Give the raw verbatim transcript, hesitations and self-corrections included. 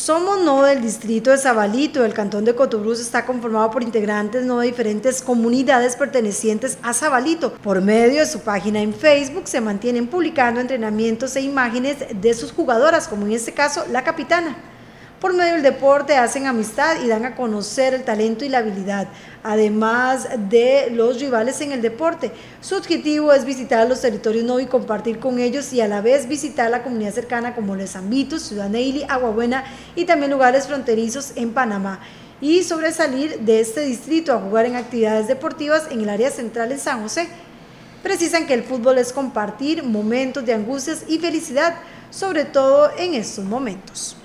Somos Nodo del distrito de Sabalito, del cantón de Cotobruz, está conformado por integrantes no de diferentes comunidades pertenecientes a Sabalito. Por medio de su página en Facebook se mantienen publicando entrenamientos e imágenes de sus jugadoras, como en este caso la capitana. Por medio del deporte hacen amistad y dan a conocer el talento y la habilidad, además de los rivales en el deporte. Su objetivo es visitar los territorios Nodo y compartir con ellos y a la vez visitar la comunidad cercana como Les Ambitos, Ciudad Neily, Aguabuena y también lugares fronterizos en Panamá. Y sobresalir de este distrito a jugar en actividades deportivas en el área central en San José. Precisan que el fútbol es compartir momentos de angustias y felicidad, sobre todo en estos momentos.